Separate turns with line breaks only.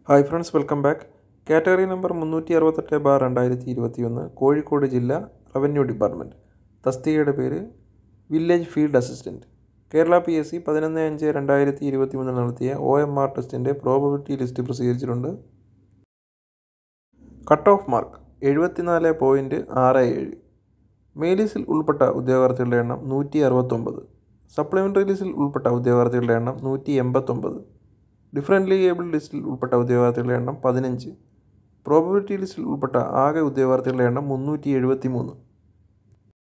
Hi friends, welcome back. Category number 368/2021 Kozhikode ജില്ല revenue department. തസ്തികയുടെ പേര് village field assistant. Kerala PSC 11/5/2023 നടത്തിയ OMR ടെസ്റ്റിൻ്റെ പ്രോബബിലിറ്റി ലിസ്റ്റ് പ്രസിദ്ധീകരിച്ചിട്ടുണ്ട്. Cut off mark 74.67. മെയിൽ ലിസ്റ്റിൽ ഉൾപ്പെട്ട ഉദ്യോഗാർത്ഥികളുടെ എണ്ണം 169. സപ്ലിമെൻ്ററി ലിസ്റ്റിൽ ഉൾപ്പെട്ട ഉദ്യോഗാർത്ഥികളുടെ എണ്ണം 189. ഡിഫറൻ്റ്ലി ഏബിൾഡ് ലിസ്റ്റിൽ ഉൾപ്പെട്ട ഉദ്യോഗാർത്ഥികളുടെ എണ്ണം 15. പ്രോബബിലിറ്റി ലിസ്റ്റിൽ ഉൾപ്പെട്ട ആകെ ഉദ്യോഗാർത്ഥികളുടെ എണ്ണം 373.